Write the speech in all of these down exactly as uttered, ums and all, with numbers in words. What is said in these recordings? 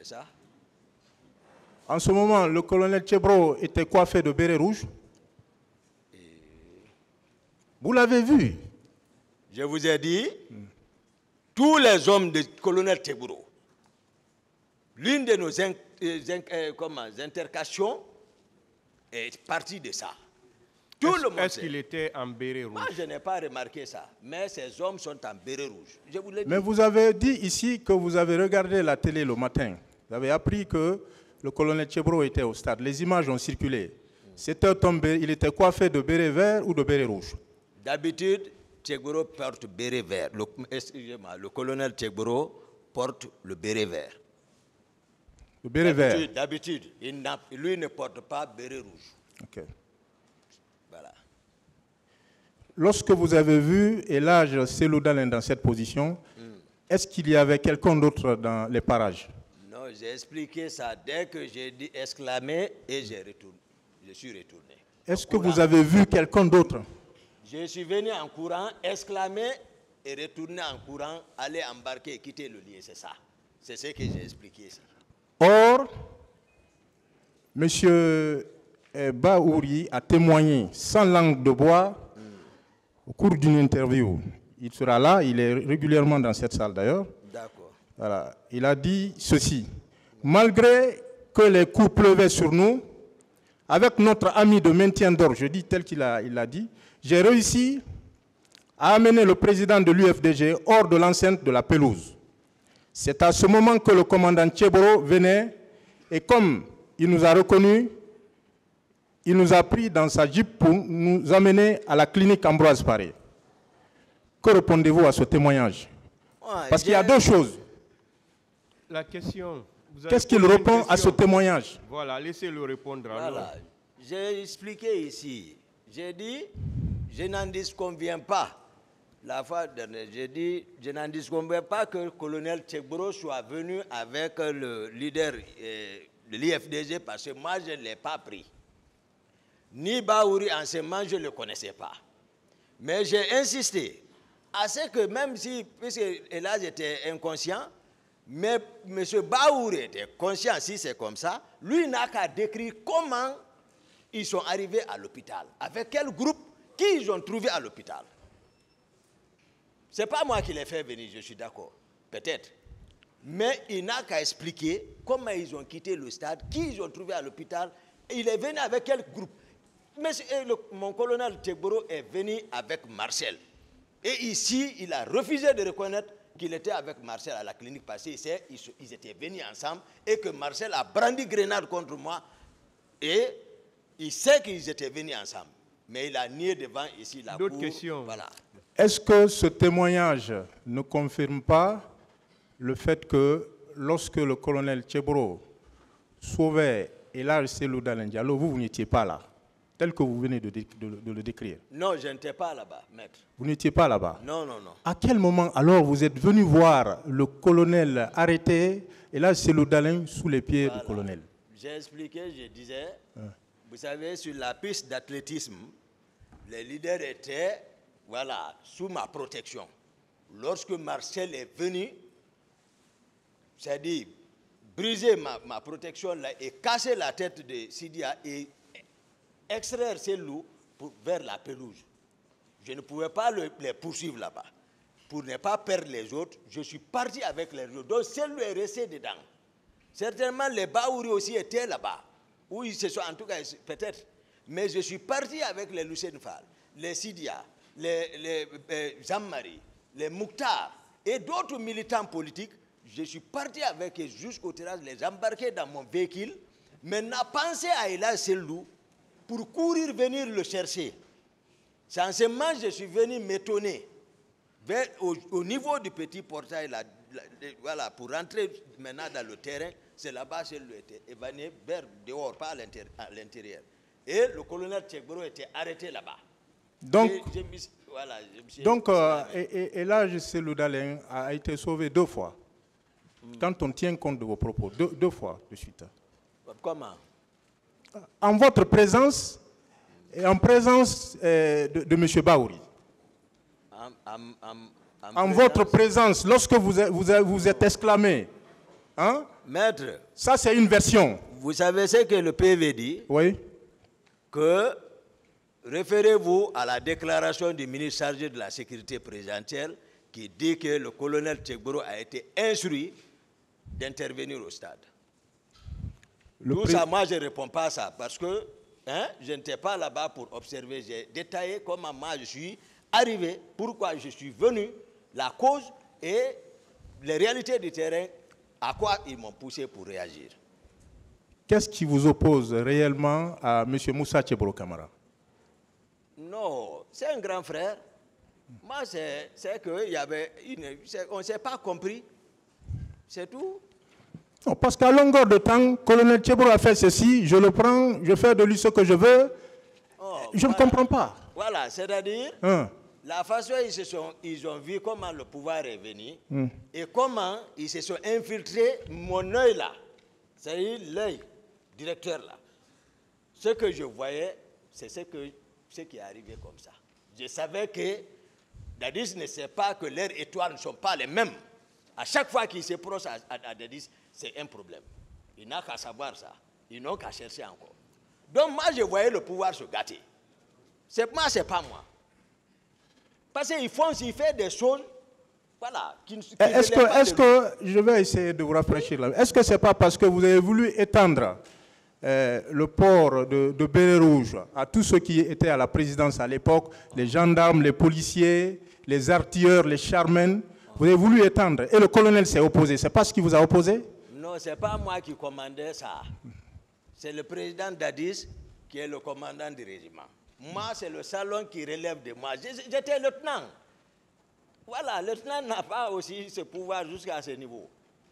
C'est ça. En ce moment, le colonel Tchebro était coiffé de béret rouge. Et... Vous l'avez vu? Je vous ai dit, mm. tous les hommes du colonel Tchebro, l'une de nos in, in, in, comment, intercations est partie de ça. Tout est-ce, le monde Est-ce qu'il était en béret rouge? Moi, je n'ai pas remarqué ça, mais ces hommes sont en béret rouge. Je vous l'ai dit. Mais vous avez dit ici que vous avez regardé la télé le matin. Vous avez appris que le colonel Tchebro était au stade. Les images ont circulé. C'était tombé, il était coiffé de béret vert ou de béret rouge? D'habitude, Tchebro porte béret vert. Le, excusez-moi, le colonel Tchebro porte le béret vert. Le béret vert. D'habitude, lui ne porte pas béret rouge. Ok. Voilà. Lorsque vous avez vu Elhadj Cellou Dalein dans cette position, mm. est-ce qu'il y avait quelqu'un d'autre dans les parages? Non, j'ai expliqué ça dès que j'ai dit exclamer et j'ai retourné. Je suis retourné. Est-ce que vous avez vu quelqu'un d'autre? Je suis venu en courant, exclamer et retourner en courant, aller embarquer et quitter le lieu, c'est ça. C'est ce que j'ai expliqué ici. Or, M. Bahouri a témoigné sans langue de bois mm. au cours d'une interview. Il sera là, il est régulièrement dans cette salle d'ailleurs. D'accord. Voilà. Il a dit ceci. Malgré que les coups pleuvaient sur nous, avec notre ami de maintien d'ordre, je dis tel qu'il a, il a dit, j'ai réussi à amener le président de l'U F D G hors de l'enceinte de la pelouse. C'est à ce moment que le commandant Tchebro venait et comme il nous a reconnus, il nous a pris dans sa jeep pour nous amener à la clinique Ambroise Paré. Que répondez-vous à ce témoignage? Ouais, Parce qu'il y a deux choses. La question... Qu'est-ce qu'il répond à ce témoignage? Voilà, laissez-le répondre. Voilà. J'ai expliqué ici. J'ai dit, je n'en disconviens pas. La fois dernière, j'ai dit, je n'en disconviens pas que le colonel Tchebro soit venu avec le leader euh, de l'I F D G parce que moi, je ne l'ai pas pris. Ni Bahouri, en ce moment, je ne le connaissais pas. Mais j'ai insisté à ce que même si, puisque Elhadj était inconscient, mais M. Bahouri était conscient, si c'est comme ça, lui n'a qu'à décrire comment ils sont arrivés à l'hôpital, avec quel groupe, qui ils ont trouvé à l'hôpital. Ce n'est pas moi qui l'ai fait venir, je suis d'accord, peut-être. Mais il n'a qu'à expliquer comment ils ont quitté le stade, qui ils ont trouvé à l'hôpital, il est venu avec quel groupe. Monsieur, le, mon colonel Tchebro est venu avec Marcel. Et ici, il a refusé de reconnaître qu'il était avec Marcel à la clinique parce qu'ils ils étaient venus ensemble et que Marcel a brandi grenade contre moi et il sait qu'ils étaient venus ensemble. Mais il a nié devant ici la cour. D'autres questions? Voilà. Est-ce que ce témoignage ne confirme pas le fait que lorsque le colonel Tchebro sauvait Elhadj Cellou Dalein Diallo, vous, vous n'étiez pas là, tel que vous venez de, de, de le décrire? Non, je n'étais pas là-bas, maître. Vous n'étiez pas là-bas? Non, non, non. À quel moment alors vous êtes venu voir le colonel arrêté Elhadj Cellou Dalein sous les pieds voilà. du colonel? J'ai expliqué, je disais, hein. Vous savez, sur la piste d'athlétisme, les leaders étaient, voilà, sous ma protection. Lorsque Marcel est venu, c'est-à-dire briser ma, ma protection là et casser la tête de Sidia et extraire ces loups pour, vers la pelouse. Je ne pouvais pas le, les poursuivre là-bas. Pour ne pas perdre les autres, je suis parti avec les autres. Donc, celui est resté dedans. Certainement, les Bahouri aussi étaient là-bas. Où ils se sont, en tout cas, peut-être. Mais je suis parti avec les Lucien Fall, les Sidia, les, les euh, Jean-Marie, les Mouktar et d'autres militants politiques. Je suis parti avec eux jusqu'au terrasse, les embarquer dans mon véhicule. Maintenant, pensez à Elhadj Cellou pour courir venir le chercher. C'est en ce moment que je suis venu m'étonner. Au, au niveau du petit portail, là, là, voilà, pour rentrer maintenant dans le terrain, c'est là-bas que Cellou était évané vers dehors, pas à l'intérieur. Et le colonel Tchebro était arrêté là-bas. Donc, je, je, voilà, je donc euh, Elhadj Cellou Dalein a été sauvé deux fois. Hmm. Quand on tient compte de vos propos, deux, deux fois de suite. Comment? En votre présence et en présence euh, de, de M. Bahouri. En, en, en, en, en votre présence, lorsque vous, vous, vous êtes exclamé, Hein? Maître, Ça, c'est une version. vous savez ce que le P V dit? Oui. Que référez-vous à la déclaration du ministre chargé de la sécurité présidentielle qui dit que le colonel Tchegboro a été instruit d'intervenir au stade. Le Tout pré... ça, moi, je ne réponds pas à ça parce que hein, je n'étais pas là-bas pour observer. J'ai détaillé comment moi je suis arrivé, pourquoi je suis venu, la cause et les réalités du terrain, à quoi ils m'ont poussé pour réagir. Qu'est-ce qui vous oppose réellement à M. Moussa Tchegboro Kamara? Non, c'est un grand frère. Moi, c'est qu'il y avait une, on ne s'est pas compris. C'est tout. Non, parce qu'à longueur de temps, colonel Tchegboro a fait ceci, je le prends, je fais de lui ce que je veux. Oh, je voilà. ne comprends pas. Voilà, c'est-à-dire, Hein? la façon dont ils, se sont, ils ont vu comment le pouvoir est venu Hmm. et comment ils se sont infiltrés, mon œil là, c'est-à-dire l'œil directeur là. Ce que je voyais, c'est ce, que, ce qui est arrivé comme ça. Je savais que Dadis ne sait pas que leurs étoiles ne sont pas les mêmes. À chaque fois qu'il se proche à, à, à Dadis, c'est un problème. Il n'a qu'à savoir ça. Ils n'ont qu'à chercher encore. Donc moi, je voyais le pouvoir se gâter. C'est moi, c'est pas moi. Parce qu'ils font, s'ils font des choses, voilà. Qui, qui Est-ce que, est-ce que, je vais essayer de vous rafraîchir là. Est-ce que ce n'est pas parce que vous avez voulu étendre euh, le port de, de béret rouge à tous ceux qui étaient à la présidence à l'époque, les gendarmes, les policiers, les artilleurs, les charmen, vous avez voulu étendre et le colonel s'est opposé. C'est pas ce qui vous a opposé? Non, ce n'est pas moi qui commandais ça. C'est le président Dadis qui est le commandant du régiment. Moi, c'est le salon qui relève de moi. J'étais lieutenant. Voilà, le lieutenant n'a pas aussi ce pouvoir jusqu'à ce niveau.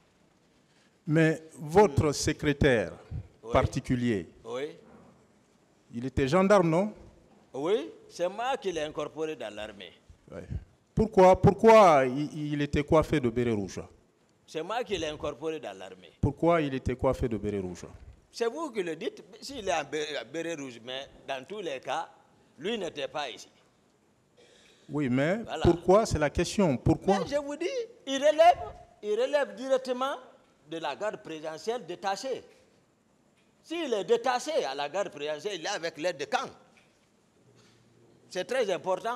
Mais votre mmh. secrétaire oui. particulier, oui. il était gendarme, non? Oui, c'est moi qui l'ai incorporé dans l'armée. Oui. Pourquoi, pourquoi il, il était coiffé de béret rouge? C'est moi qui l'ai incorporé dans l'armée. Pourquoi il était coiffé de béret rouge? C'est vous qui le dites. S'il est en béret rouge, mais dans tous les cas, lui n'était pas ici. Oui, mais voilà. Pourquoi? C'est la question. Pourquoi? Mais je vous dis, il relève, il relève directement de la garde présidentielle détachée. S'il est détaché à la garde présidentielle, il est avec l'aide de camp. C'est très important.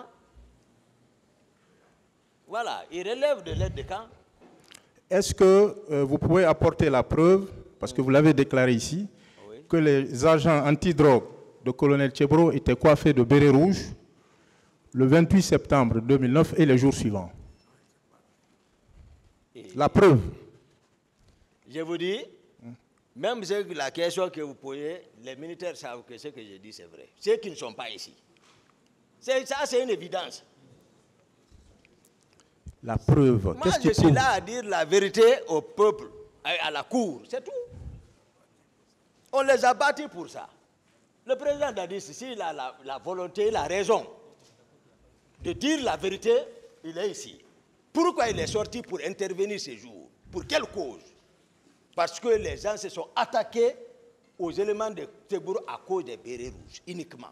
Voilà, il relève de l'aide de camp. Est-ce que euh, vous pouvez apporter la preuve, parce que vous l'avez déclaré ici, oui. que les agents antidrogue de colonel Tchegboro étaient coiffés de béret rouge le vingt-huit septembre deux mille neuf et les jours suivants? Et la preuve. Je vous dis, même la question que vous posez, les militaires savent que ce que je dis c'est vrai. Ceux qui ne sont pas ici. Ça, c'est une évidence. La preuve. Moi, je suis là à dire la vérité au peuple, à, à la cour, c'est tout. On les a battus pour ça. Le président Dadis, s'il a la, la volonté, la raison de dire la vérité, il est ici. Pourquoi il est sorti pour intervenir ces jours? Pour quelle cause? Parce que les gens se sont attaqués aux éléments de Tchegboro à cause des bérets rouges, uniquement.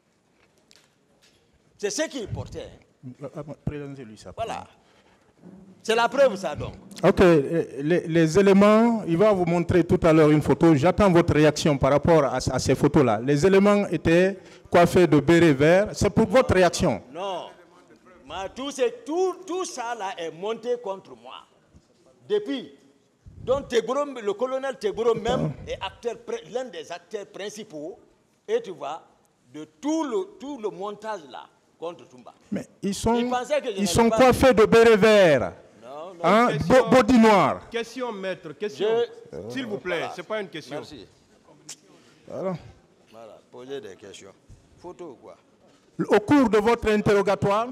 C'est ce qu'il portait. Présentez-lui ça. Voilà. C'est la preuve, ça, donc. Ok, les, les éléments, il va vous montrer tout à l'heure une photo. J'attends votre réaction par rapport à, à ces photos-là. Les éléments étaient coiffés de béret vert. C'est pour votre réaction? Non. Ma, tout, tout, tout ça là est monté contre moi. Depuis. Donc, Tchegboro, le colonel Tchegboro même est l'un des acteurs principaux, et tu vois, de tout le, tout le montage là. Contre Toumba. Mais ils sont, ils ils sont coiffés de béret vert. Non, non. Hein, question, body noir. Question, maître, question. Je... S'il vous plaît, voilà. Ce n'est pas une question. Merci. Voilà. Voilà, posez des questions. Photo ou quoi? Au cours de votre interrogatoire,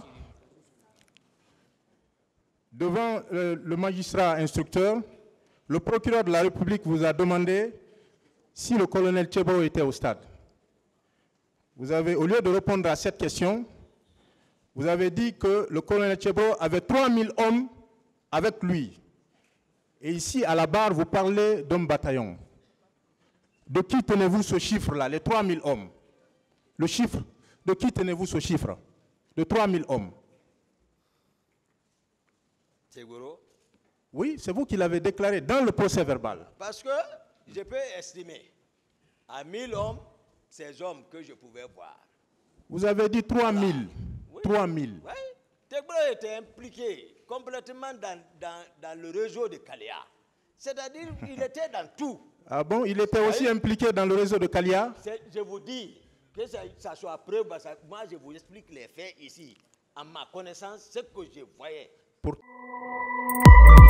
devant euh, le magistrat instructeur, le procureur de la République vous a demandé si le colonel Tchegboro était au stade. Vous avez, au lieu de répondre à cette question, vous avez dit que le colonel Tchegboro avait trois mille hommes avec lui. Et ici, à la barre, vous parlez d'hommes bataillon. De qui tenez-vous ce chiffre-là, les trois mille hommes? Le chiffre, de qui tenez-vous ce chiffre? De trois mille hommes. Tchegboro, Oui, c'est vous qui l'avez déclaré dans le procès verbal. Parce que je peux estimer à mille hommes ces hommes que je pouvais voir. Vous avez dit trois mille. Oui. trois mille. Oui. Tegbro était impliqué complètement dans, dans, dans le réseau de Kalia. C'est-à-dire qu'il était dans tout. Ah bon, il était aussi oui. impliqué dans le réseau de Kalia? Je vous dis que ça, ça soit preuve. Ça, moi, je vous explique les faits ici. À ma connaissance, ce que je voyais. Pour...